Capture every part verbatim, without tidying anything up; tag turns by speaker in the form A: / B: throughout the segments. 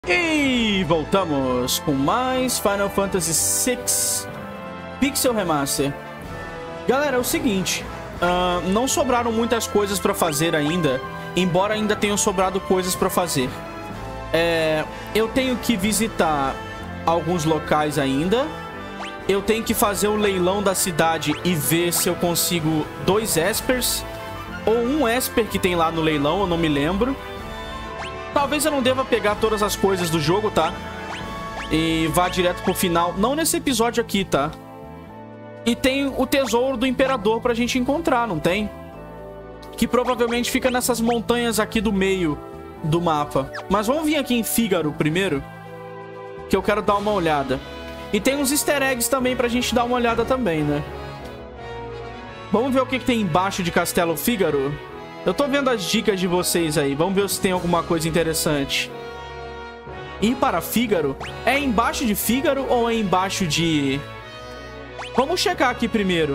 A: E voltamos com mais Final Fantasy seis Pixel Remaster. Galera, é o seguinte, uh, não sobraram muitas coisas pra fazer ainda, embora ainda tenham sobrado coisas pra fazer. É, eu tenho que visitar alguns locais ainda. Eu tenho que fazer o leilão da cidade e ver se eu consigo dois Espers ou um Esper que tem lá no leilão, eu não me lembro. Talvez eu não deva pegar todas as coisas do jogo, tá? E vá direto pro final. Não nesse episódio aqui, tá? E tem o tesouro do Imperador pra gente encontrar, não tem? Que provavelmente fica nessas montanhas aqui do meio do mapa. Mas vamos vir aqui em Fígaro primeiro, que eu quero dar uma olhada. E tem uns easter eggs também pra gente dar uma olhada também, né? Vamos ver o que, que tem embaixo de Castelo Fígaro. Eu tô vendo as dicas de vocês aí. Vamos ver se tem alguma coisa interessante. Ir para Fígaro? É embaixo de Fígaro ou é embaixo de... Vamos checar aqui primeiro.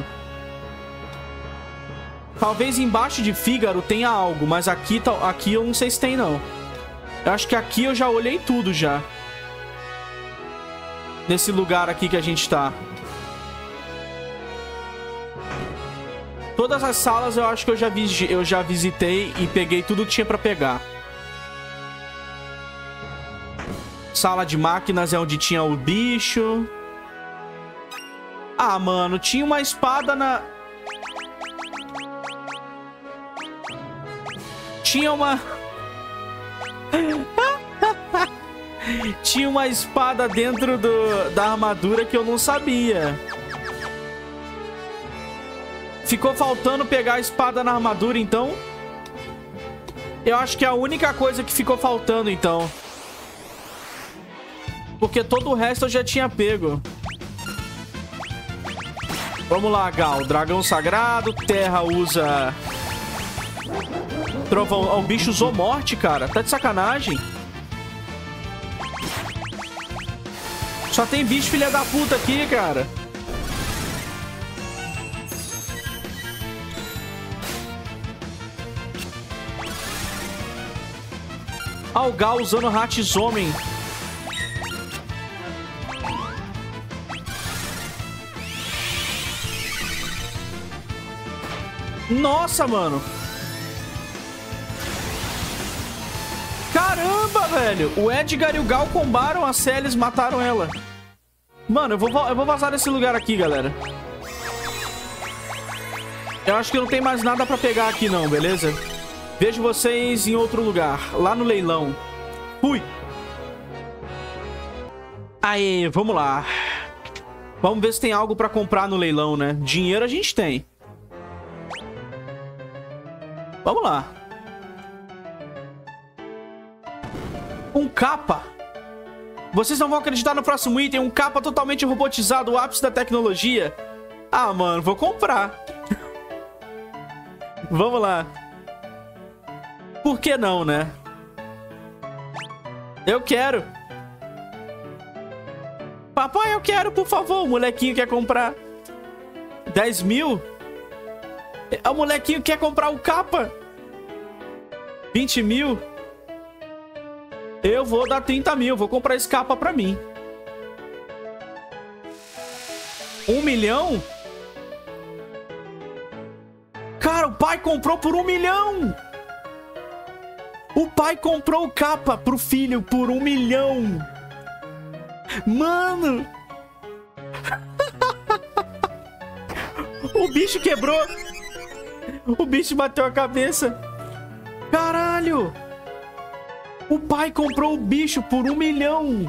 A: Talvez embaixo de Fígaro tenha algo, mas aqui, aqui eu não sei se tem, não. Eu acho que aqui eu já olhei tudo já. Nesse lugar aqui que a gente tá. Todas as salas eu acho que eu já, vi, eu já visitei e peguei tudo que tinha pra pegar. Sala de máquinas é onde tinha o bicho. Ah, mano, tinha uma espada na... Tinha uma... Tinha uma espada dentro do, da armadura que eu não sabia. Ficou faltando pegar a espada na armadura, então. Eu acho que é a única coisa que ficou faltando, então. Porque todo o resto eu já tinha pego. Vamos lá, Gal. Dragão sagrado. Terra usa... Trovão. Oh, o bicho usou morte, cara. Tá de sacanagem. Só tem bicho filha da puta aqui, cara. Ah, o Gal usando Hatzomen. Nossa, mano. Caramba, velho. O Edgar e o Gal combaram a Celes, mataram ela. Mano, eu vou, eu vou vazar desse lugar aqui, galera. Eu acho que não tem mais nada pra pegar aqui, não, beleza? Vejo vocês em outro lugar, lá no leilão. Fui! Aê, vamos lá. Vamos ver se tem algo pra comprar no leilão, né? Dinheiro a gente tem. Vamos lá. Um capa. Vocês não vão acreditar no próximo item. Um capa totalmente robotizado, o ápice da tecnologia. Ah, mano, vou comprar. Vamos lá. Por que não, né? Eu quero. Papai, eu quero, por favor. O molequinho quer comprar. dez mil? O molequinho quer comprar o capa. vinte mil? Eu vou dar trinta mil. Vou comprar esse capa pra mim. Um milhão? Cara, o pai comprou por um milhão. O pai comprou o capa pro filho por um milhão. Mano. O bicho quebrou. O bicho bateu a cabeça. Caralho. O pai comprou o bicho por um milhão.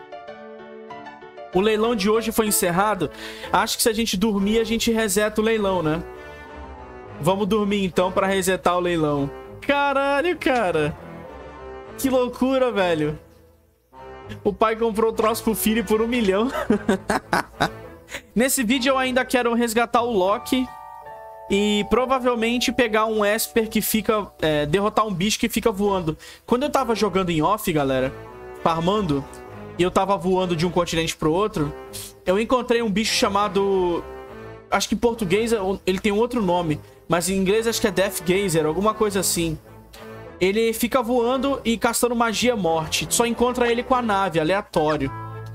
A: O leilão de hoje foi encerrado. Acho que se a gente dormir, a gente reseta o leilão, né? Vamos dormir então pra resetar o leilão. Caralho, cara. Que loucura, velho. O pai comprou o troço pro filho por um milhão. Nesse vídeo eu ainda quero resgatar o Loki. E provavelmente pegar um Esper que fica... É, derrotar um bicho que fica voando. Quando eu tava jogando em off, galera, farmando, e eu tava voando de um continente pro outro, eu encontrei um bicho chamado... Acho que em português ele tem um outro nome, mas em inglês acho que é Death Gazer, alguma coisa assim. Ele fica voando e castando magia morte. Só encontra ele com a nave, aleatório.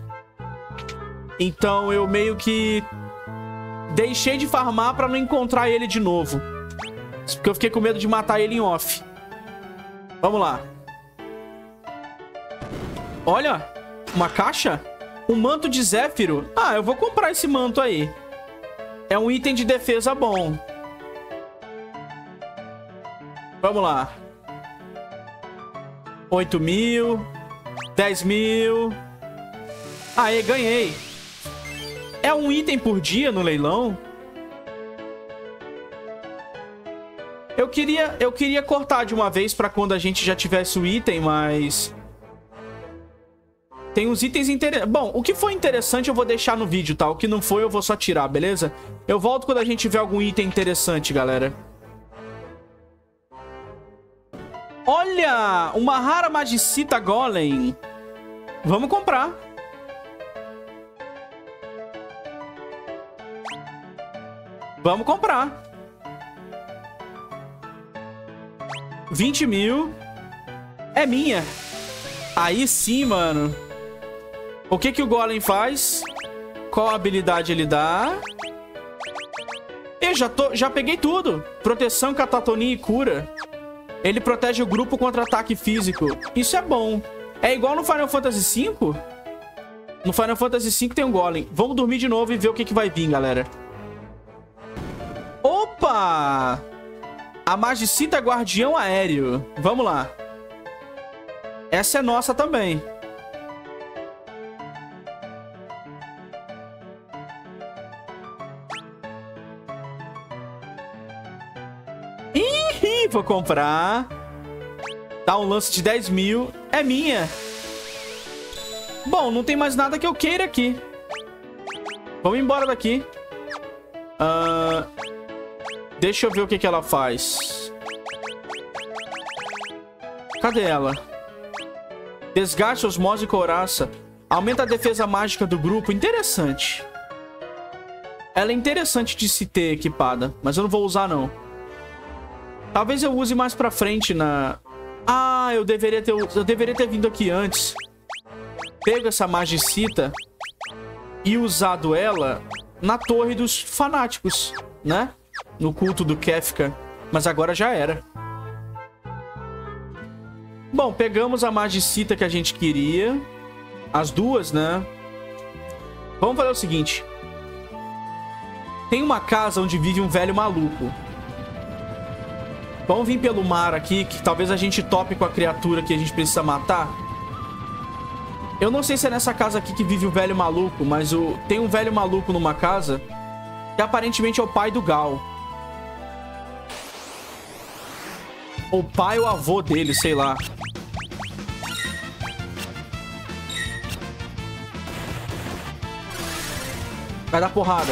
A: Então eu meio que deixei de farmar pra não encontrar ele de novo. Porque eu fiquei com medo de matar ele em off. Vamos lá. Olha, uma caixa? Um manto de Zéfiro. Ah, eu vou comprar esse manto aí. É um item de defesa bom. Vamos lá. oito mil. dez mil. Aê, ganhei. É um item por dia no leilão? Eu queria, eu queria cortar de uma vez pra quando a gente já tivesse o item, mas... Tem uns itens interessantes. Bom, o que foi interessante eu vou deixar no vídeo, tá? O que não foi eu vou só tirar, beleza? Eu volto quando a gente tiver algum item interessante, galera. Olha! Uma rara magicita golem. Vamos comprar. Vamos comprar. vinte mil. É minha. Aí sim, mano. O que que o golem faz? Qual habilidade ele dá? Eu já, tô, já peguei tudo. Proteção, catatonia e cura. Ele protege o grupo contra ataque físico. Isso é bom. É igual no Final Fantasy cinco? No Final Fantasy cinco tem um golem. Vamos dormir de novo e ver o que que vai vir, galera. Opa! A Magicita Guardião Aéreo. Vamos lá. Essa é nossa também. Ih, vou comprar. Tá um lance de dez mil. É minha. Bom, não tem mais nada que eu queira aqui. Vamos embora daqui. Ahn... Uh... Deixa eu ver o que que ela faz. Cadê ela? Desgaste, osmose e couraça. Aumenta a defesa mágica do grupo. Interessante. Ela é interessante de se ter equipada. Mas eu não vou usar, não. Talvez eu use mais pra frente na... Ah, eu deveria ter, eu deveria ter vindo aqui antes. Pego essa magicita e usado ela na torre dos fanáticos, né? No culto do Kefka. Mas agora já era. Bom, pegamos a magicita que a gente queria. As duas, né? Vamos fazer o seguinte. Tem uma casa onde vive um velho maluco. Vamos vir pelo mar aqui, que talvez a gente tope com a criatura que a gente precisa matar. Eu não sei se é nessa casa aqui que vive o velho maluco, mas o... tem um velho maluco numa casa que aparentemente é o pai do Gal. O pai ou avô dele, sei lá. Vai dar porrada.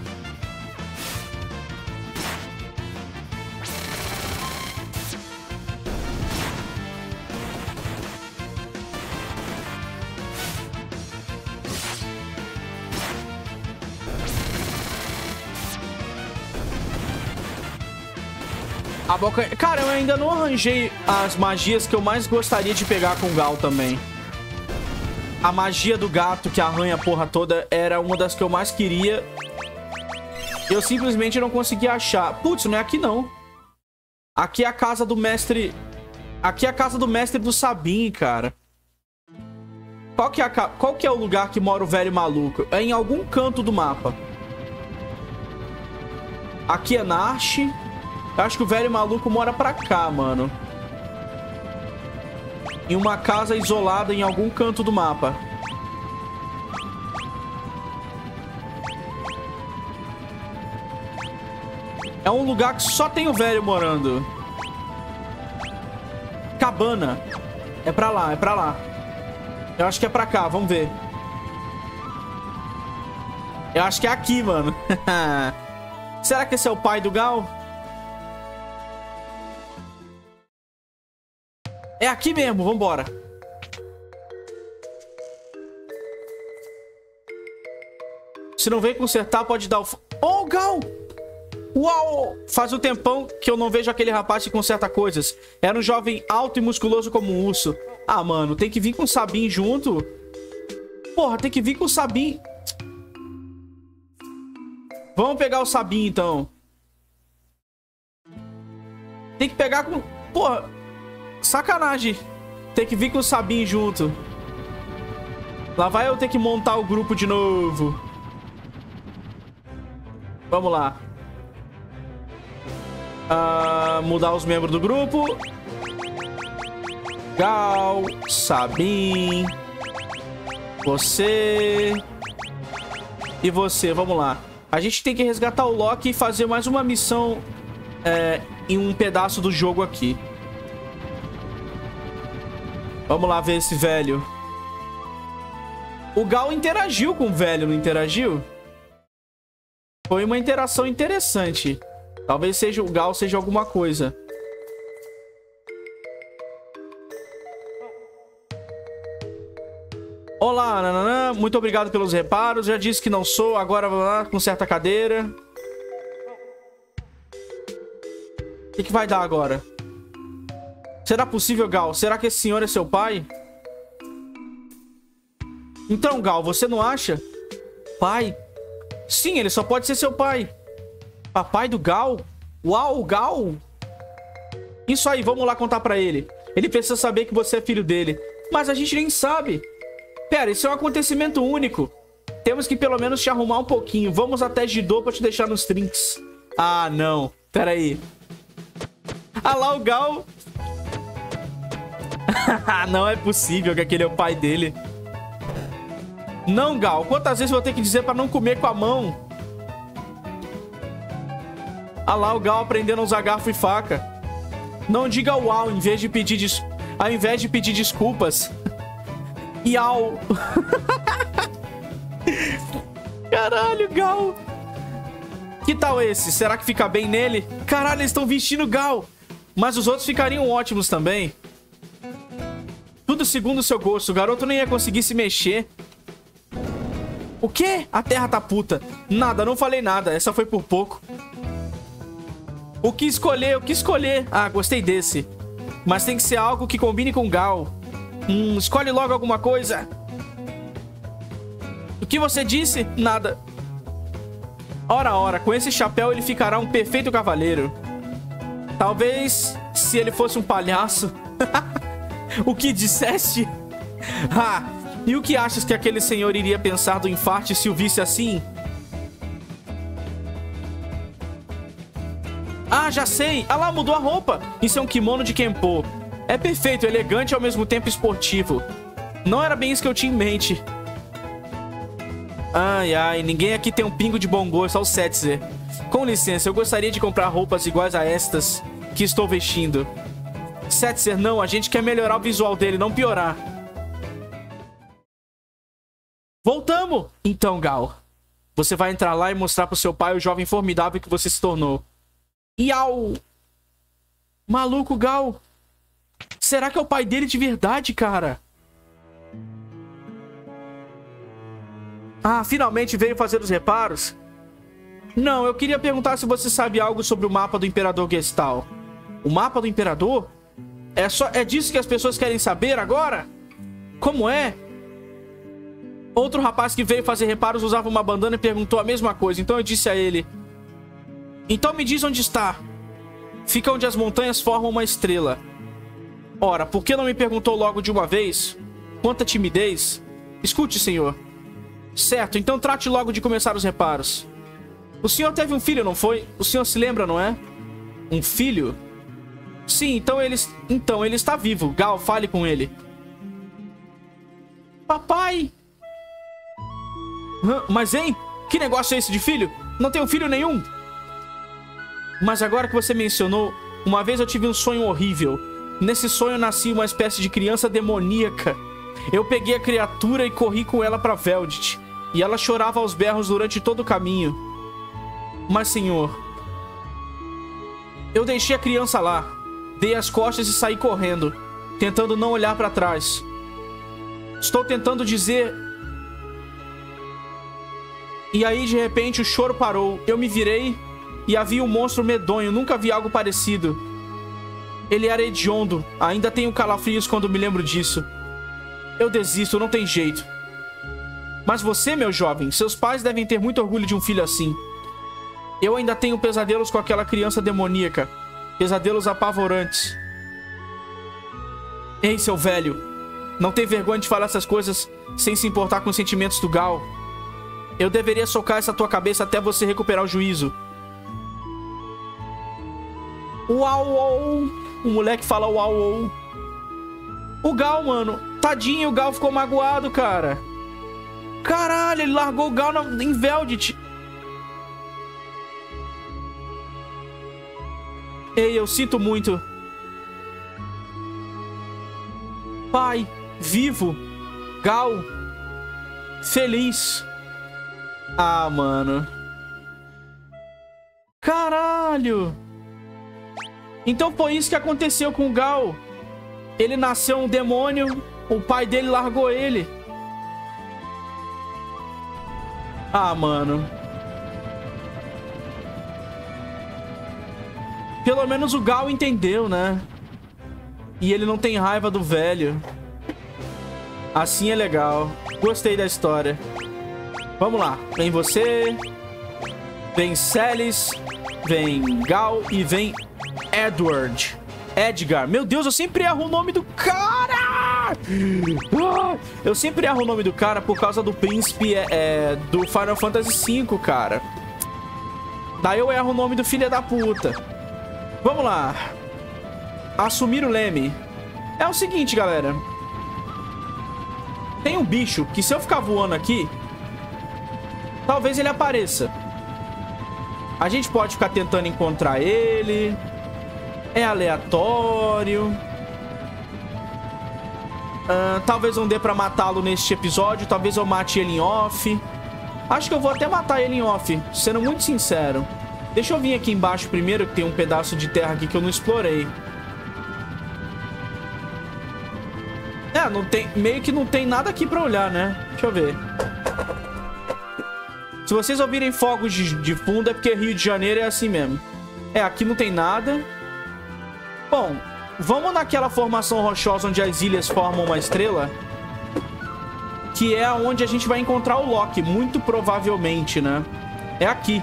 A: A boca... Cara, eu ainda não arranjei as magias que eu mais gostaria de pegar com o Gal também. A magia do gato que arranha a porra toda era uma das que eu mais queria. Eu simplesmente não consegui achar. Putz, não é aqui não. Aqui é a casa do mestre... Aqui é a casa do mestre do Sabin, cara. Qual que é, a... Qual que é o lugar que mora o velho maluco? É em algum canto do mapa. Aqui é Nash. Eu acho que o velho maluco mora pra cá, mano. Em uma casa isolada em algum canto do mapa. É um lugar que só tem o velho morando. Cabana. É pra lá, é pra lá. Eu acho que é pra cá, vamos ver. Eu acho que é aqui, mano. Será que esse é o pai do Gal? É aqui mesmo, vambora. Se não vem consertar, pode dar o... Oh, Gal! Uau! Faz um tempão que eu não vejo aquele rapaz que conserta coisas. Era um jovem alto e musculoso como um urso. Ah, mano, tem que vir com o Sabin junto. Porra, tem que vir com o Sabin. Vamos pegar o Sabin, então. Tem que pegar com... Porra, sacanagem. Tem que vir com o Sabin junto. Lá vai eu ter que montar o grupo de novo. Vamos lá. Uh, mudar os membros do grupo. Gal, Sabin, você e você. Vamos lá. A gente tem que resgatar o Loki e fazer mais uma missão é, em um pedaço do jogo aqui. Vamos lá ver esse velho. O Gal interagiu com o velho, não interagiu? Foi uma interação interessante. Talvez seja o Gal seja alguma coisa. Olá, nananã. Muito obrigado pelos reparos. Já disse que não sou, agora vou lá com certa cadeira. O que, que vai dar agora? Será possível, Gal? Será que esse senhor é seu pai? Então, Gal, você não acha? Pai? Sim, ele só pode ser seu pai. Papai do Gal? Uau, Gal! Isso aí, vamos lá contar pra ele. Ele precisa saber que você é filho dele. Mas a gente nem sabe. Pera, isso é um acontecimento único. Temos que pelo menos te arrumar um pouquinho. Vamos até Jidô pra te deixar nos trinks. Ah, não. Pera aí. Ah lá o Gal. Não é possível que aquele é o pai dele. Não, Gal. Quantas vezes eu vou ter que dizer pra não comer com a mão? Ah lá o Gal aprendendo a usar garfo e faca. Não diga uau em vez de pedir des... ao invés de pedir desculpas. Iau. Caralho, Gal. Que tal esse? Será que fica bem nele? Caralho, eles estão vestindo Gal. Mas os outros ficariam ótimos também. Tudo segundo o seu gosto. O garoto nem ia conseguir se mexer. O quê? A terra tá puta. Nada, não falei nada. Essa foi por pouco. O que escolher? O que escolher? Ah, gostei desse. Mas tem que ser algo que combine com Gal. Hum, escolhe logo alguma coisa. O que você disse? Nada. Ora, ora, com esse chapéu ele ficará um perfeito cavaleiro. Talvez se ele fosse um palhaço. O que disseste? Ah, e o que achas que aquele senhor iria pensar do infarte se o visse assim? Ah, já sei. Ah lá, mudou a roupa. Isso é um kimono de Kenpo. É perfeito, elegante e ao mesmo tempo esportivo. Não era bem isso que eu tinha em mente. Ai, ai, ninguém aqui tem um pingo de bom gosto, só o Setzer. Com licença, eu gostaria de comprar roupas iguais a estas que estou vestindo. Setzer, não, a gente quer melhorar o visual dele, não piorar. Voltamos! Então, Gal, você vai entrar lá e mostrar pro seu pai o jovem formidável que você se tornou. Iau! Maluco, Gal! Será que é o pai dele de verdade, cara? Ah, finalmente veio fazer os reparos? Não, eu queria perguntar se você sabe algo sobre o mapa do Imperador Gestal. O mapa do Imperador? É, só, é disso que as pessoas querem saber agora? Como é? Outro rapaz que veio fazer reparos usava uma bandana e perguntou a mesma coisa. Então eu disse a ele... Então me diz onde está. Fica onde as montanhas formam uma estrela. Ora, por que não me perguntou logo de uma vez? Quanta timidez. Escute, senhor. Certo, então trate logo de começar os reparos. O senhor teve um filho, não foi? O senhor se lembra, não é? Um filho? Sim, então ele, então ele está vivo. Gal, fale com ele. Papai! Hã? Mas, hein? Que negócio é esse de filho? Não tenho filho nenhum. Mas agora que você mencionou, uma vez eu tive um sonho horrível. Nesse sonho nasci uma espécie de criança demoníaca. Eu peguei a criatura e corri com ela para Veldit. E ela chorava aos berros durante todo o caminho. Mas, senhor... Eu deixei a criança lá. Dei as costas e saí correndo, tentando não olhar para trás. Estou tentando dizer... E aí, de repente, o choro parou. Eu me virei E havia um monstro medonho. Nunca vi algo parecido. Ele era hediondo. Ainda tenho calafrios quando me lembro disso. Eu desisto, não tem jeito. Mas você, meu jovem, seus pais devem ter muito orgulho de um filho assim. Eu ainda tenho pesadelos com aquela criança demoníaca. Pesadelos apavorantes. Ei, seu velho. Não tem vergonha de falar essas coisas sem se importar com os sentimentos do Gal. Eu deveria socar essa tua cabeça até você recuperar o juízo. Uau, uau. O moleque fala uau, uau. O Gal, mano. Tadinho, o Gal ficou magoado, cara. Caralho, ele largou o Gal na, em Veldt. Ei, eu sinto muito. Pai, vivo. Gal. Feliz. Ah, mano. Caralho. Então foi isso que aconteceu com o Gal. Ele nasceu um demônio. O pai dele largou ele. Ah, mano. Pelo menos o Gal entendeu, né? E ele não tem raiva do velho. Assim é legal. Gostei da história. Vamos lá. Vem você. Vem Celes. Vem Gal. E vem Edward. Edgar. Meu Deus, eu sempre erro o nome do cara! Eu sempre erro o nome do cara por causa do príncipe é, é, do Final Fantasy cinco, cara. Daí eu erro o nome do filho da puta. Vamos lá. Assumir o leme. É o seguinte, galera. Tem um bicho que se eu ficar voando aqui, talvez ele apareça. A gente pode ficar tentando encontrar ele. É aleatório. Uh, talvez não dê pra matá-lo neste episódio. Talvez eu mate ele em off. Acho que eu vou até matar ele em off, sendo muito sincero. Deixa eu vir aqui embaixo primeiro, que tem um pedaço de terra aqui que eu não explorei. É, não tem, meio que não tem nada aqui pra olhar, né? Deixa eu ver. Se vocês ouvirem fogos de, de fundo, é porque Rio de Janeiro é assim mesmo. É, aqui não tem nada. Bom, vamos naquela formação rochosa onde as ilhas formam uma estrela. Que é onde a gente vai encontrar o Loki, muito provavelmente, né? É aqui.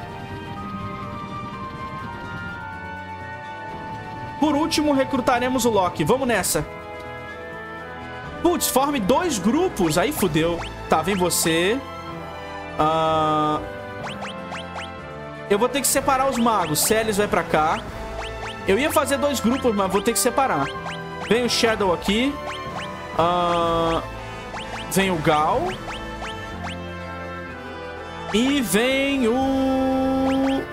A: Por último, recrutaremos o Loki. Vamos nessa. Putz, forme dois grupos. Aí fudeu. Tá, vem você. Uh... Eu vou ter que separar os magos. Celes vai pra cá. Eu ia fazer dois grupos, mas vou ter que separar. Vem o Shadow aqui. Uh... Vem o Gal. E vem o...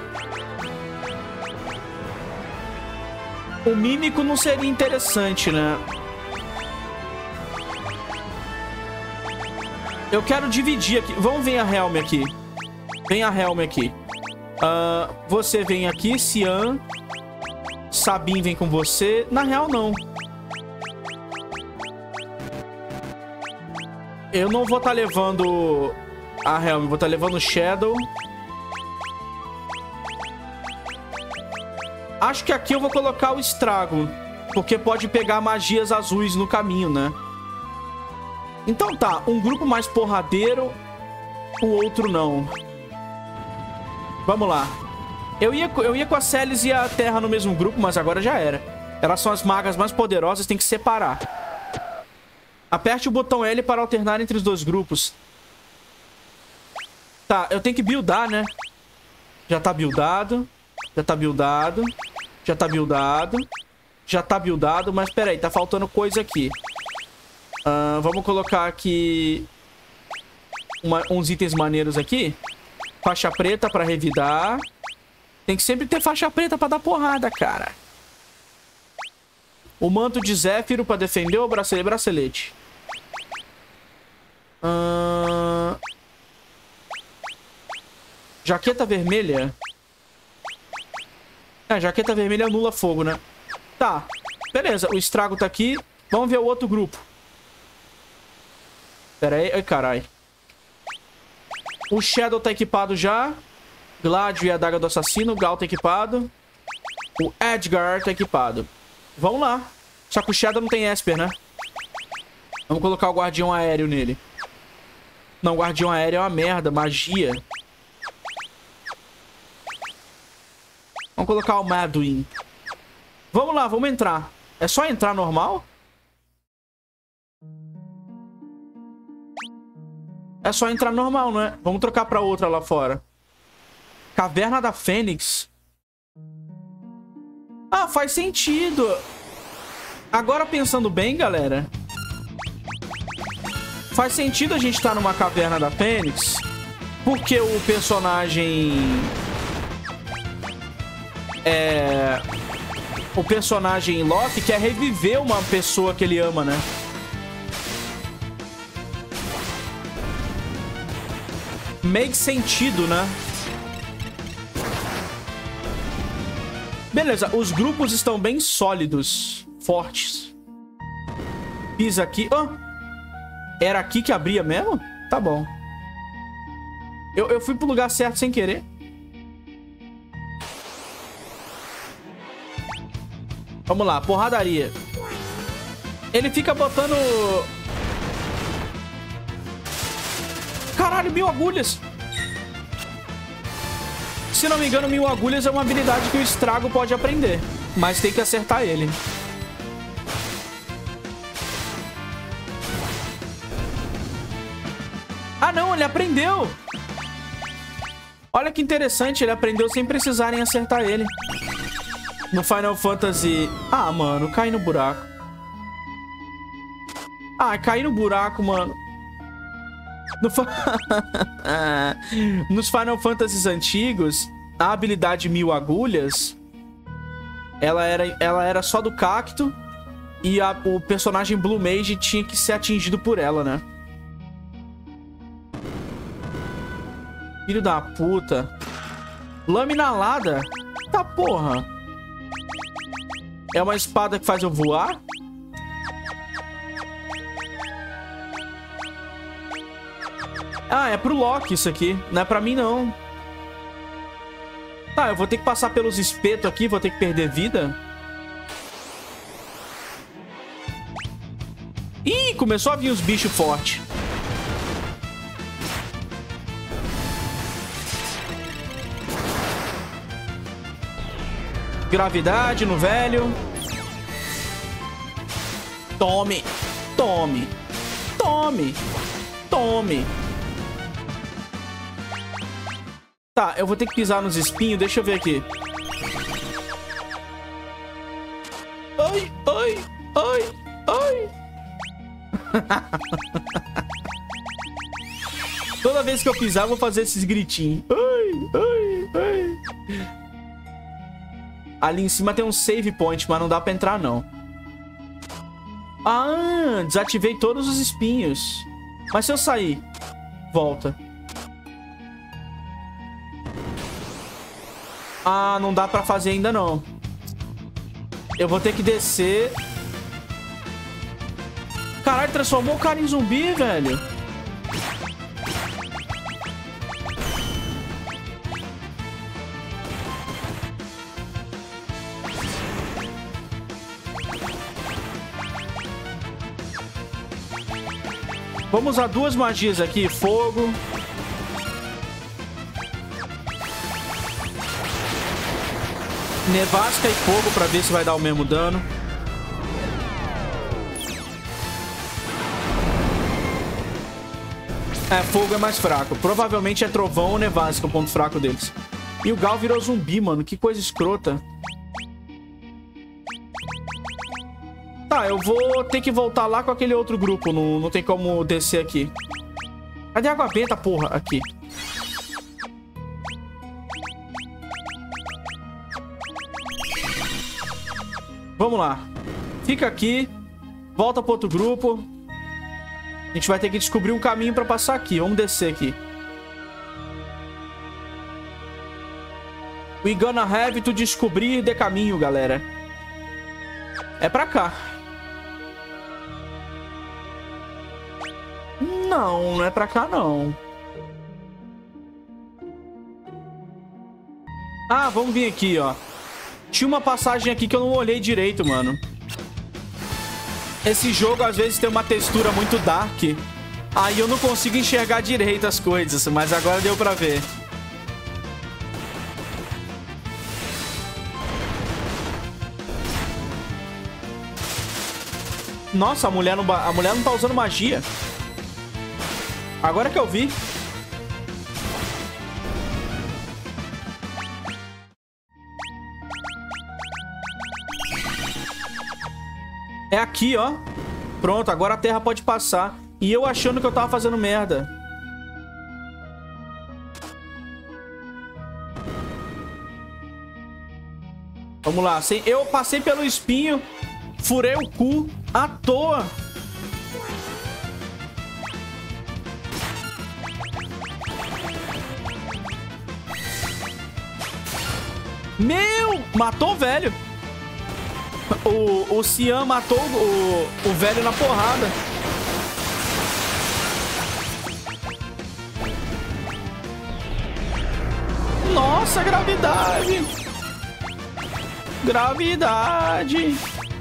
A: O Mímico não seria interessante, né? Eu quero dividir aqui. Vamos ver a Helm aqui. Vem a Helm aqui. Uh, você vem aqui, Cian. Sabin vem com você. Na real, não. Eu não vou estar tá levando a Helm. Vou estar tá levando o Shadow. Acho que aqui eu vou colocar o Estrago. Porque pode pegar magias azuis no caminho, né? Então tá, um grupo mais porradeiro, o outro não. Vamos lá. Eu ia, eu ia com a Celes e a Terra no mesmo grupo, mas agora já era. Elas são as magas mais poderosas, tem que separar. Aperte o botão L para alternar entre os dois grupos. Tá, eu tenho que buildar, né? Já tá buildado. Já tá buildado. Já tá buildado. Já tá buildado, mas peraí, tá faltando coisa aqui. Uh, vamos colocar aqui uma, uns itens maneiros aqui. Faixa preta pra revidar. Tem que sempre ter faixa preta pra dar porrada, cara. O manto de Zéfiro pra defender o bracelete. bracelete. Uh... Jaqueta vermelha. É, jaqueta vermelha anula fogo, né? Tá, beleza, o Estrago tá aqui. Vamos ver o outro grupo. Pera aí, ai carai. O Shadow tá equipado já. Gladio e a Adaga do Assassino. O Gal tá equipado. O Edgar tá equipado. Vamos lá. Só que o Shadow não tem Esper, né? Vamos colocar o Guardião Aéreo nele. Não, o Guardião Aéreo é uma merda. Magia. Vamos colocar o Madwin. Vamos lá, vamos entrar. É só entrar normal? É só entrar normal, não é? Vamos trocar pra outra lá fora. Caverna da Fênix. Ah, faz sentido. Agora pensando bem, galera. Faz sentido a gente estar numa Caverna da Fênix. Porque o personagem... É... O personagem Loki quer reviver uma pessoa que ele ama, né? Make sentido, né? Beleza, os grupos estão bem sólidos. Fortes. Pisa aqui. Oh, era aqui que abria mesmo? Tá bom. Eu, eu fui pro lugar certo sem querer. Vamos lá, porradaria. Ele fica botando... Caralho, mil agulhas. Se não me engano, mil agulhas é uma habilidade que o Estrago pode aprender. Mas tem que acertar ele. Ah, não, ele aprendeu. Olha que interessante, ele aprendeu sem precisarem acertar ele. No Final Fantasy... Ah, mano, cai no buraco. Ah, cai no buraco, mano. No fa... Nos Final Fantasies antigos, a habilidade Mil Agulhas, ela era, ela era só do cacto e a, o personagem Blue Mage tinha que ser atingido por ela, né? Filho da puta. Lâmina alada? Tá porra. É uma espada que faz eu voar? Ah, é pro Loki isso aqui. Não é pra mim, não. Tá, eu vou ter que passar pelos espetos aqui. Vou ter que perder vida. Ih, começou a vir os bichos fortes. Gravidade no velho. Tome. Tome. Tome. Tome. Tá, eu vou ter que pisar nos espinhos. Deixa eu ver aqui. Ai, ai, ai, ai. Toda vez que eu pisar, eu vou fazer esses gritinhos. Ai, ai, ai. Ali em cima tem um save point, mas não dá pra entrar, não. Ah, desativei todos os espinhos. Mas se eu sair, volta. Ah, não dá pra fazer ainda, não. Eu vou ter que descer. Caralho, transformou o cara em zumbi, velho. Vamos usar duas magias aqui. Fogo. Nevasca e fogo pra ver se vai dar o mesmo dano. É, fogo é mais fraco. Provavelmente é trovão ou nevasca o ponto fraco deles. E o Gal virou zumbi, mano. Que coisa escrota. Tá, eu vou ter que voltar lá com aquele outro grupo. Não, não tem como descer aqui. Cadê a água benta, porra? Aqui. Vamos lá. Fica aqui. Volta pro outro grupo. A gente vai ter que descobrir um caminho pra passar aqui. Vamos descer aqui. We gonna have to descobrir de caminho, galera. É pra cá. Não, não é pra cá, não. Ah, vamos vir aqui, ó. Tinha uma passagem aqui que eu não olhei direito, mano. Esse jogo, às vezes, tem uma textura muito dark. Aí eu não consigo enxergar direito as coisas, mas agora deu pra ver. Nossa, a mulher não, a mulher não tá usando magia. Agora que eu vi. É aqui, ó. Pronto, agora a terra pode passar. E eu achando que eu tava fazendo merda. Vamos lá. Eu passei pelo espinho. Furei o cu à toa. Meu! Matou o velho. O, o Cian matou o, o velho na porrada. Nossa, gravidade. Gravidade.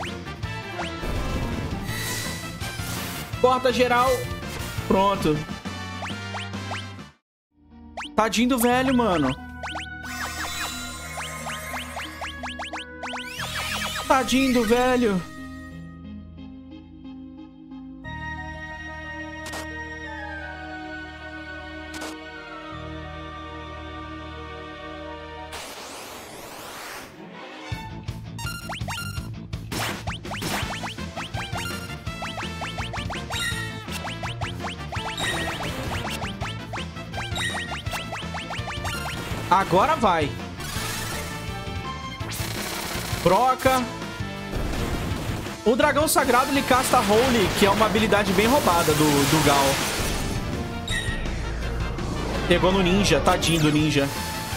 A: Corta geral. Pronto. Tadinho do velho, mano. Tadinho do velho. Agora vai. Broca. O dragão sagrado, ele casta Holy, que é uma habilidade bem roubada do, do Gal. Pegou no ninja. Tadinho do ninja.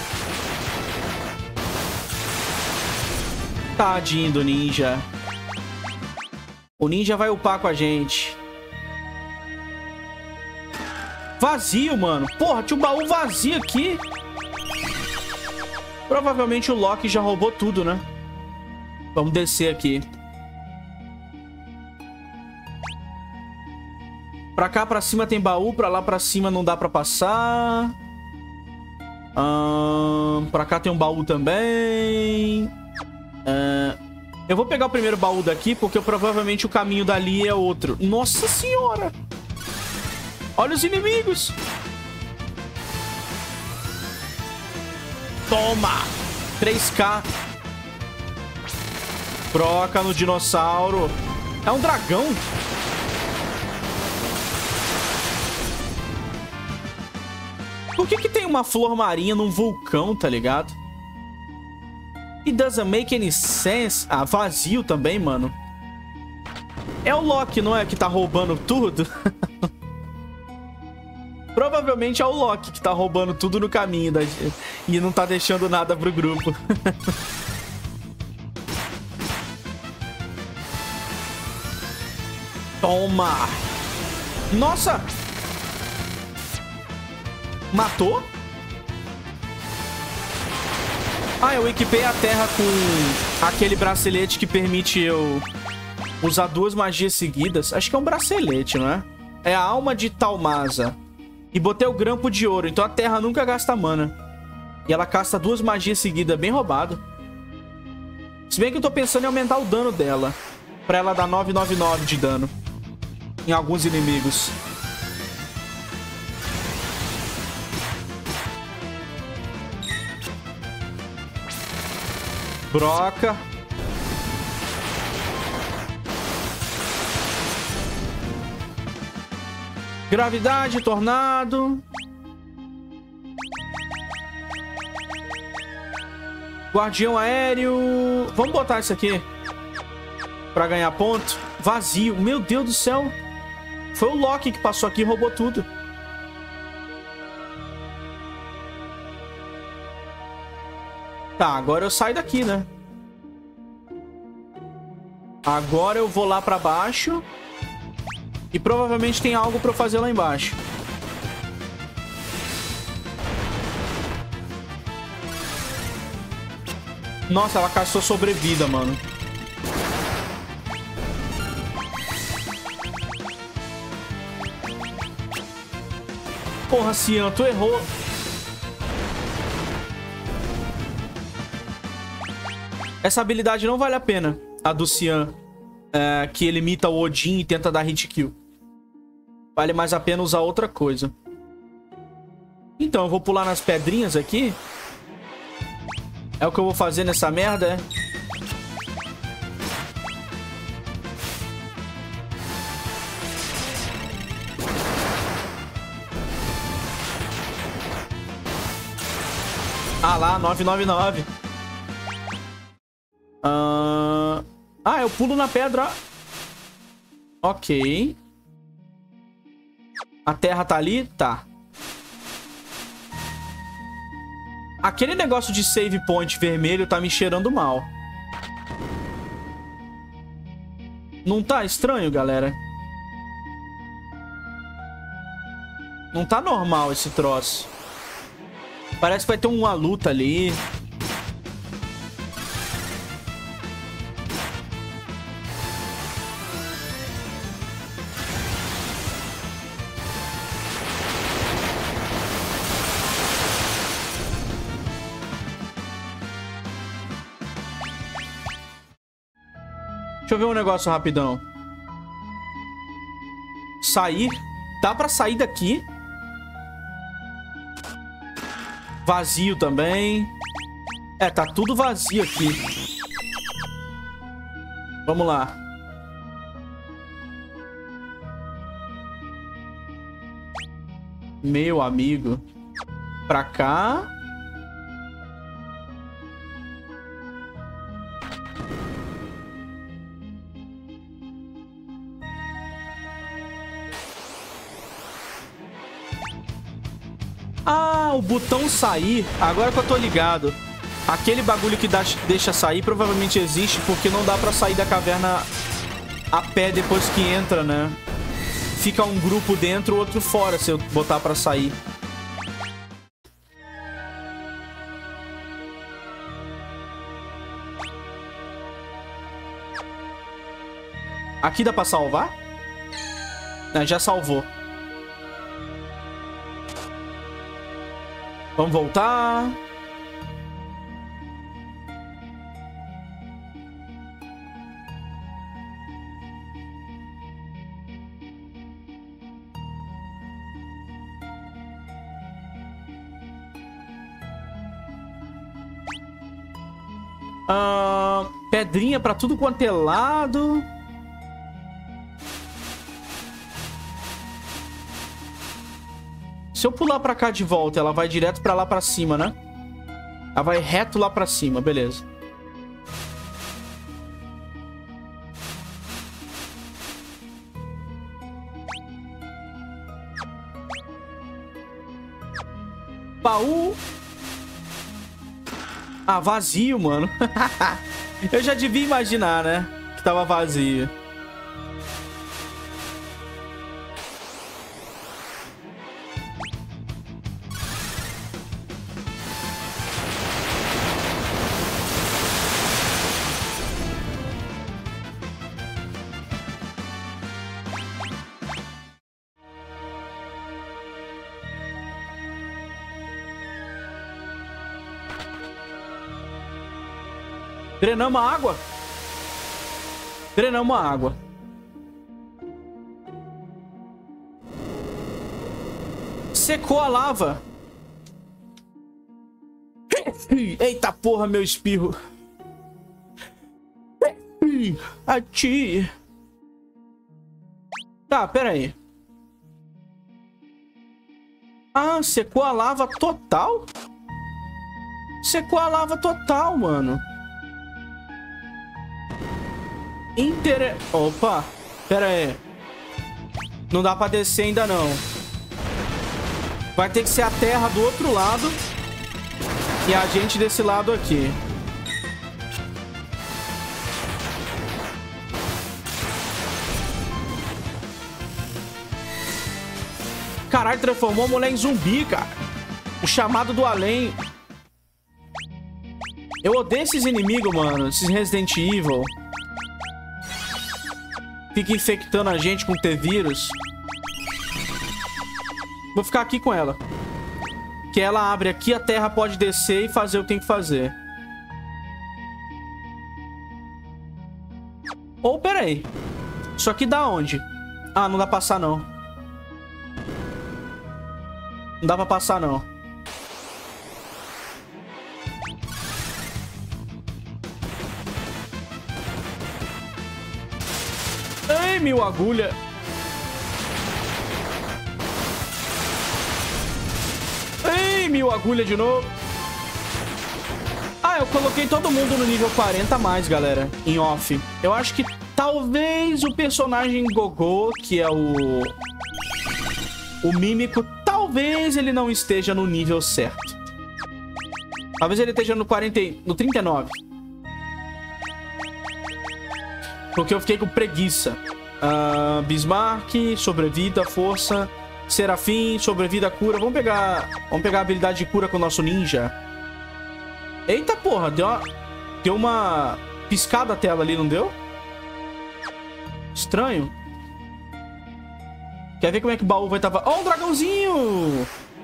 A: Tadinho do ninja. O ninja vai upar com a gente. Vazio, mano. Porra, tinha um baú vazio aqui. Provavelmente o Loki já roubou tudo, né? Vamos descer aqui. Pra cá, pra cima tem baú. Pra lá, pra cima não dá pra passar. Hum, pra cá tem um baú também. Hum, eu vou pegar o primeiro baú daqui, porque provavelmente o caminho dali é outro. Nossa senhora! Olha os inimigos! Toma! três K. Broca no dinossauro. É um dragão? Por que que tem uma flor marinha num vulcão, tá ligado? It doesn't make any sense. Ah, vazio também, mano. É o Loki, não é? Que tá roubando tudo? Provavelmente é o Loki que tá roubando tudo no caminho da... e não tá deixando nada pro grupo. Toma! Nossa! Matou? Ah, eu equipei a terra com aquele bracelete que permite eu usar duas magias seguidas. Acho que é um bracelete, não é? É a alma de Talmasa. E botei o grampo de ouro, então a terra nunca gasta mana. E ela casta duas magias seguidas, bem roubado. Se bem que eu tô pensando em aumentar o dano dela, pra ela dar novecentos e noventa e nove de dano em alguns inimigos. Broca. Gravidade, tornado. Guardião aéreo. Vamos botar isso aqui pra ganhar ponto. Vazio. Meu Deus do céu. Foi o Loki que passou aqui e roubou tudo. Tá, agora eu saio daqui, né? Agora eu vou lá pra baixo. E provavelmente tem algo pra eu fazer lá embaixo. Nossa, ela caçou sobrevida, mano. Porra, Cian, tu errou. Essa habilidade não vale a pena. A do Cian. É, que ele imita o Odin e tenta dar hit kill. Vale mais a pena usar outra coisa. Então, eu vou pular nas pedrinhas aqui. É o que eu vou fazer nessa merda, é? Ah lá, nove nove nove. Uh... Ah, eu pulo na pedra. Ok. A terra tá ali? Tá. Aquele negócio de save point vermelho tá me cheirando mal. Não tá estranho, galera? Não tá normal esse troço. Parece que vai ter uma luta ali. Deixa eu ver um negócio rapidão. Sair. Dá pra sair daqui. Vazio também. É, tá tudo vazio aqui. Vamos lá. Meu amigo. Pra cá. Ah, o botão sair. Agora que eu tô ligado. Aquele bagulho que dá, deixa sair provavelmente existe porque não dá pra sair da caverna a pé depois que entra, né? Fica um grupo dentro, outro fora se eu botar pra sair. Aqui dá pra salvar? É, já salvou. Vamos voltar. Ah, pedrinha pra tudo quanto é lado. Se eu pular pra cá de volta, ela vai direto pra lá pra cima, né? Ela vai reto lá pra cima, beleza. Baú. Ah, vazio, mano. Eu já devia imaginar, né? Que tava vazio. Drenamos a água. Drenamos a água. Secou a lava. Eita porra, meu espirro. Ati. Tá, pera aí. Ah, secou a lava total? Secou a lava total, mano. Inter... Opa, pera aí. Não dá pra descer ainda não. Vai ter que ser a terra do outro lado e a gente desse lado aqui. Caralho, transformou a mulher em zumbi, cara. O chamado do além. Eu odeio esses inimigos, mano. Esses Resident Evil. Fica infectando a gente com T-Vírus. Vou ficar aqui com ela. Que ela abre aqui, a terra pode descer e fazer o que tem que fazer. Ou, pera aí. Isso aqui dá onde? Ah, não dá pra passar, não. Não dá pra passar, não. Ei, mil agulha. Ei, mil agulha de novo. Ah, eu coloquei todo mundo no nível quarenta a mais, galera, em off. Eu acho que talvez o personagem Gogô, que é o... O Mímico, talvez ele não esteja no nível certo. Talvez ele esteja no, quarenta, no trinta e nove. Porque eu fiquei com preguiça. Uh, Bismarck, sobrevida, força. Serafim, sobrevida, cura. Vamos pegar, vamos pegar a habilidade de cura com o nosso ninja. Eita porra, deu uma, deu uma piscada a tela ali, não deu? Estranho. Quer ver como é que o baú vai estar... Ó, oh, um dragãozinho!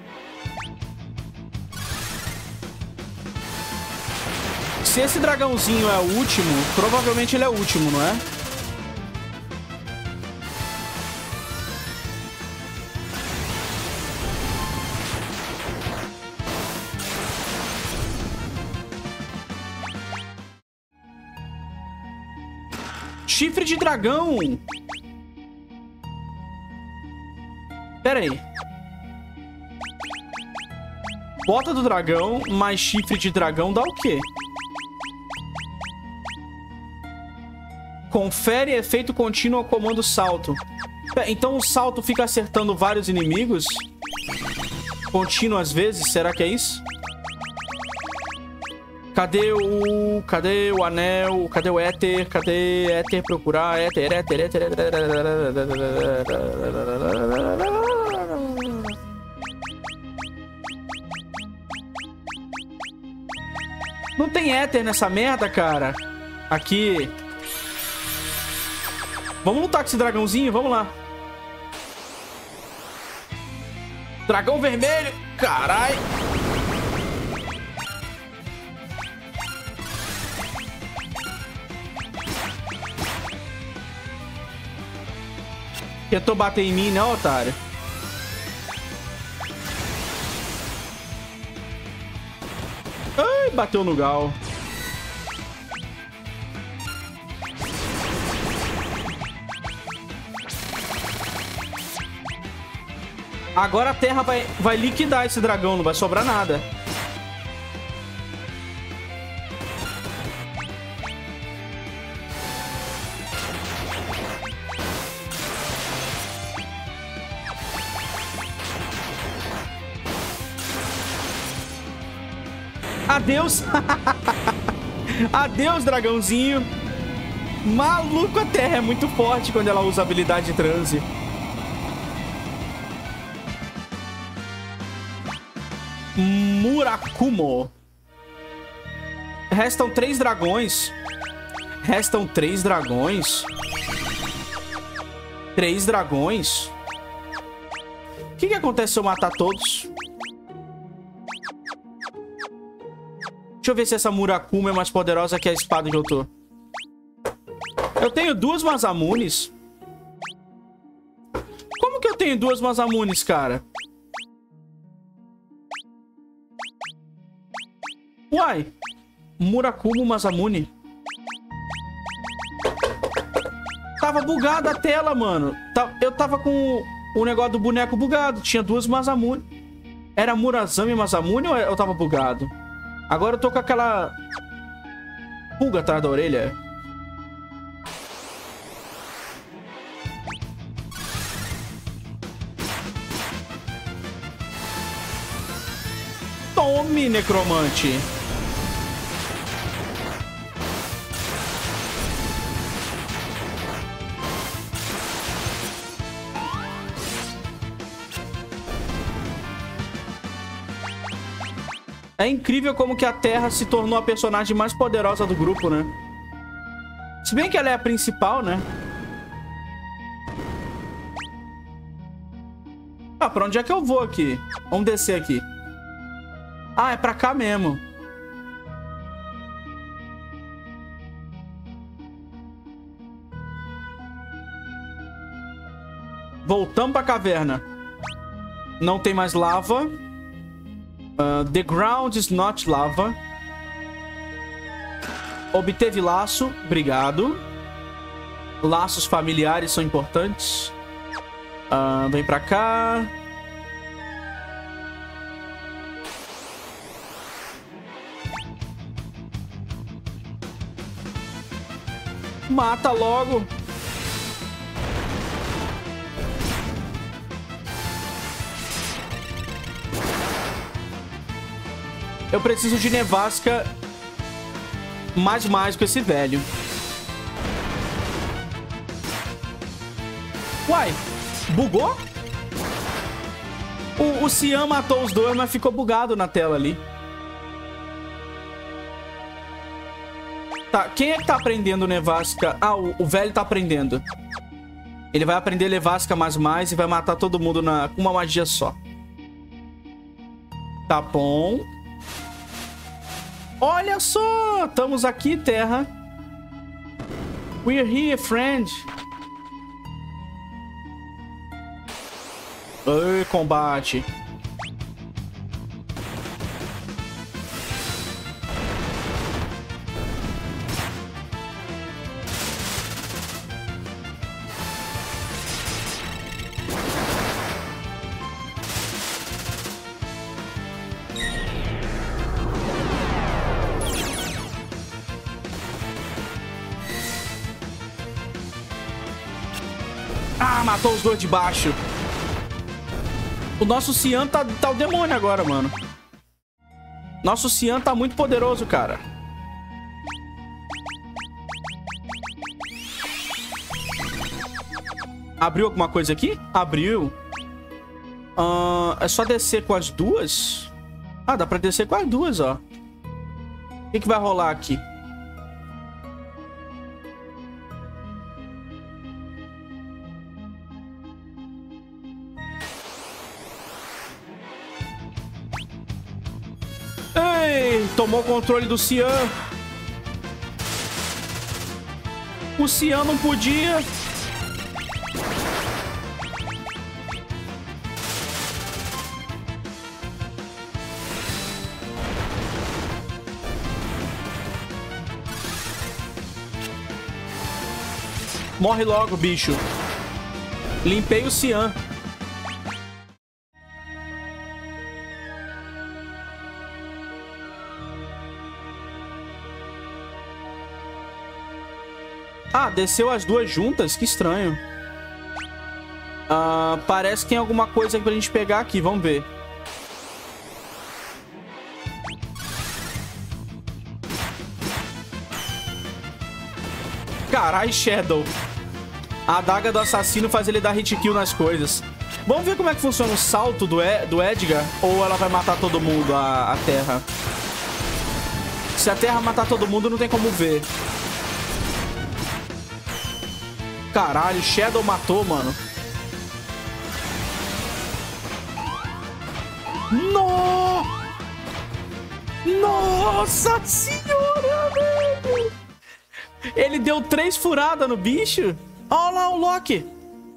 A: Se esse dragãozinho é o último, provavelmente ele é o último, não é? Chifre de dragão! Pera aí. Bota do dragão mais chifre de dragão dá o quê? Confere efeito contínuo ao comando salto. Então o salto fica acertando vários inimigos? Contínuo às vezes? Será que é isso? Cadê o... Cadê o anel? Cadê o éter? Cadê éter? Procurar éter, éter, éter, éter. Não tem éter nessa merda, cara. Aqui. Vamos lutar com esse dragãozinho? Vamos lá. Dragão vermelho. Caralho. Tentou bater em mim, né, otário? Ai, bateu no gal. Agora a terra vai, vai liquidar esse dragão, não vai sobrar nada. Adeus. Adeus, dragãozinho. Maluco, a terra é muito forte quando ela usa a habilidade de transe. Murakumo. Restam três dragões. Restam três dragões. Três dragões. O que que acontece se eu matar todos? Deixa eu ver se essa Murakumo é mais poderosa que a espada que eu tô. Eu tenho duas Masamunes. Como que eu tenho duas Masamunes, cara? Uai. Murakumo Masamune. Tava bugada a tela, mano. Eu tava com o negócio do boneco bugado. Tinha duas Masamune. Era Murazami Masamune ou eu tava bugado? Agora eu tô com aquela pulga atrás da orelha. Tome, necromante. É incrível como que a Terra se tornou a personagem mais poderosa do grupo, né? Se bem que ela é a principal, né? Ah, pra onde é que eu vou aqui? Vamos descer aqui. Ah, é pra cá mesmo. Voltamos pra caverna. Não tem mais lava. Uh, the ground is not lava. Obteve laço. Obrigado. Laços familiares são importantes. Uh, vem pra cá. Mata logo. Eu preciso de nevasca mais mais com esse velho. Uai, bugou? O, o Cian matou os dois, mas ficou bugado na tela ali. Tá, quem é que tá aprendendo nevasca? Ah, o, o velho tá aprendendo. Ele vai aprender nevasca mais mais e vai matar todo mundo na, com uma magia só. Tá bom. Olha só! Estamos aqui, Terra. We're here, friend. Ei, combate. Ah, matou os dois de baixo. O nosso Cian tá, tá o demônio agora, mano. Nosso Cian tá muito poderoso, cara. Abriu alguma coisa aqui? Abriu. Uh, é só descer com as duas? Ah, dá pra descer com as duas, ó. O que que vai rolar aqui? Ei, tomou o controle do Cian. O Cian não podia. Morre logo, bicho. Limpei o Cian. Ah, desceu as duas juntas? Que estranho. Ah, parece que tem alguma coisa pra gente pegar aqui. Vamos ver. Carai, Shadow. A adaga do assassino faz ele dar hit kill nas coisas. Vamos ver como é que funciona o salto do, e do Edgar. Ou ela vai matar todo mundo, a, a Terra. Se a Terra matar todo mundo, não tem como ver. Caralho, Shadow matou, mano. No! Nossa senhora, velho! Ele deu três furadas no bicho. Olha lá o Loki.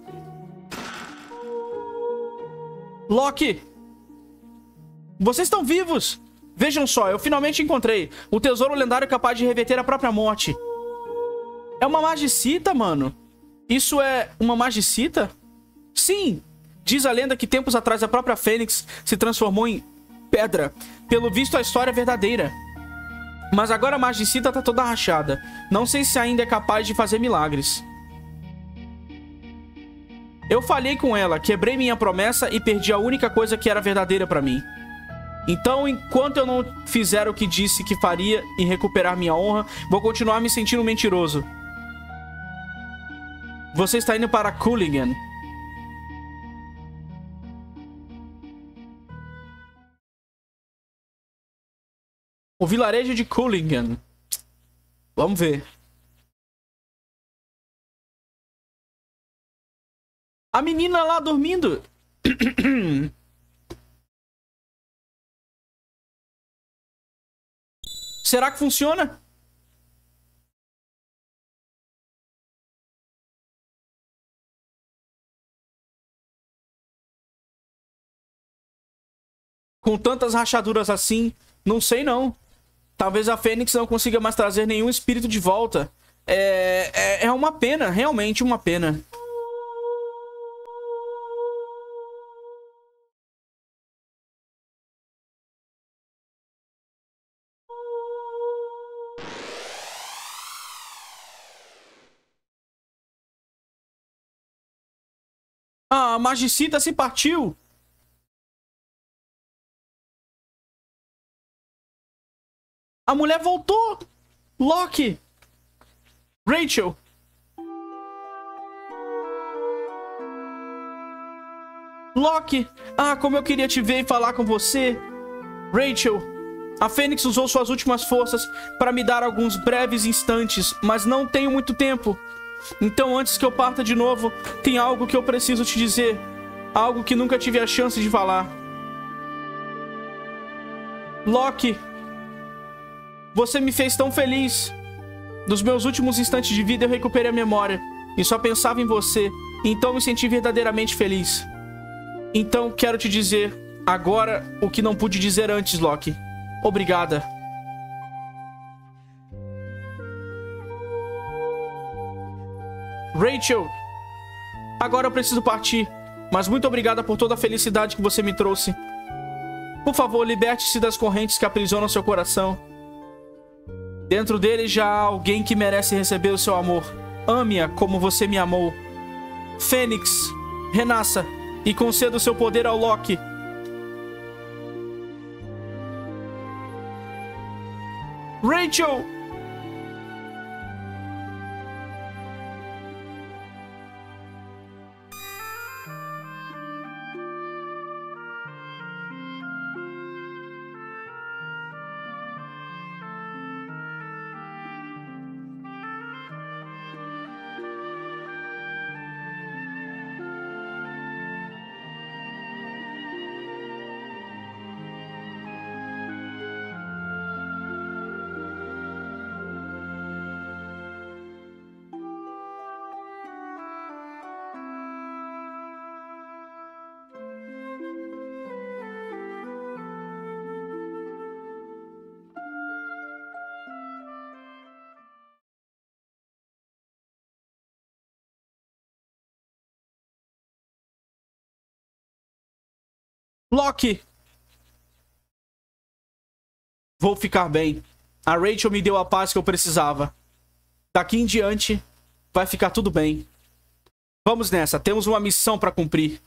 A: Loki. Vocês estão vivos. Vejam só, eu finalmente encontrei o tesouro lendário capaz de reverter a própria morte. É uma magicita, mano. Isso é uma magicita? Sim. Diz a lenda que tempos atrás a própria Fênix se transformou em pedra. Pelo visto, a história é verdadeira. Mas agora a magicita tá toda rachada. Não sei se ainda é capaz de fazer milagres. Eu falhei com ela, quebrei minha promessa e perdi a única coisa que era verdadeira pra mim. Então, enquanto eu não fizer o que disse que faria e recuperar minha honra, vou continuar me sentindo mentiroso. Você está indo para Culligan. O vilarejo de Cullingan. Vamos ver. A menina lá dormindo. Será que funciona? Com tantas rachaduras assim, não sei não. Talvez a Fênix não consiga mais trazer nenhum espírito de volta. É, é, é uma pena, realmente uma pena. Ah, a Magicita se partiu. A mulher voltou. Loki. Rachel. Loki. Ah, como eu queria te ver e falar com você. Rachel. A Fênix usou suas últimas forças para me dar alguns breves instantes, mas não tenho muito tempo. Então, antes que eu parta de novo, tem algo que eu preciso te dizer. Algo que nunca tive a chance de falar. Loki, você me fez tão feliz. Nos meus últimos instantes de vida, eu recuperei a memória e só pensava em você. Então, me senti verdadeiramente feliz. Então, quero te dizer agora o que não pude dizer antes, Loki. Obrigada. Rachel, agora eu preciso partir, mas muito obrigada por toda a felicidade que você me trouxe. Por favor, liberte-se das correntes que aprisionam seu coração. Dentro dele já há alguém que merece receber o seu amor. Ame-a como você me amou. Fênix, renasça e conceda o seu poder ao Loki. Rachel! Loki! Vou ficar bem. A Rachel me deu a paz que eu precisava. Daqui em diante, vai ficar tudo bem. Vamos nessa, temos uma missão pra cumprir.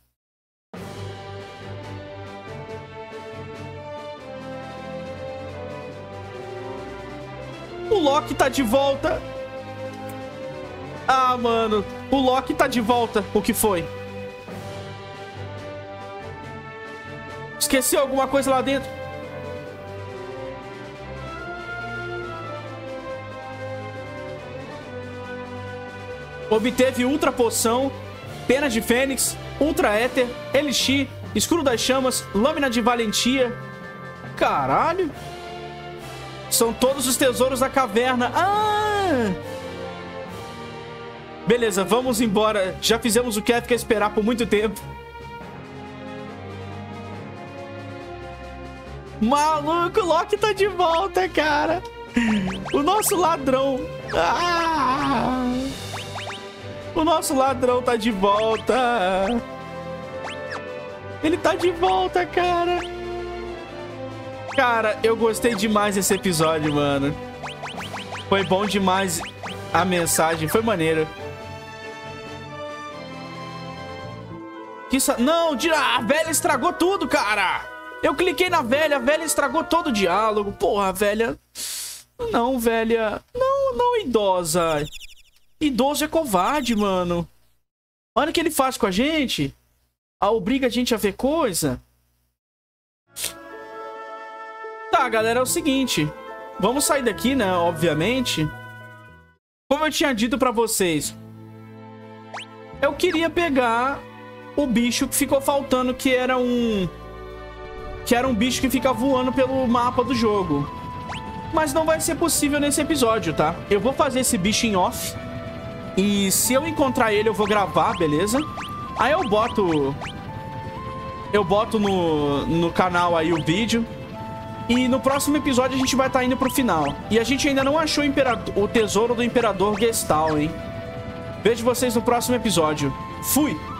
A: O Loki tá de volta. Ah, mano. O Loki tá de volta. O que foi? Esqueceu alguma coisa lá dentro? Obteve Ultra Poção, Pena de Fênix, Ultra Éter, Elixir, Escudo das Chamas, Lâmina de Valentia. Caralho. São todos os tesouros da caverna. Ah! Beleza, vamos embora. Já fizemos o que é ficar esperar por muito tempo. Maluco, o Loki tá de volta, cara. O nosso ladrão. Ah! O nosso ladrão tá de volta. Ele tá de volta, cara. Cara, eu gostei demais desse episódio, mano. Foi bom demais a mensagem. Foi maneiro. Que sa... Não, a velha estragou tudo, cara. Eu cliquei na velha, a velha estragou todo o diálogo. Porra, velha. Não, velha. Não, não, idosa. Idoso é covarde, mano. Olha o que ele faz com a gente. Ah, obriga a gente a ver coisa. Tá, galera, é o seguinte. Vamos sair daqui, né? Obviamente. Como eu tinha dito pra vocês, eu queria pegar o bicho que ficou faltando, que era um... Que era um bicho que fica voando pelo mapa do jogo. Mas não vai ser possível nesse episódio, tá? Eu vou fazer esse bicho em off. E se eu encontrar ele, eu vou gravar, beleza? Aí eu boto... Eu boto no, no canal aí o vídeo. E no próximo episódio a gente vai estar indo pro final. E a gente ainda não achou o, imperador, o tesouro do Imperador Gestal, hein? Vejo vocês no próximo episódio. Fui!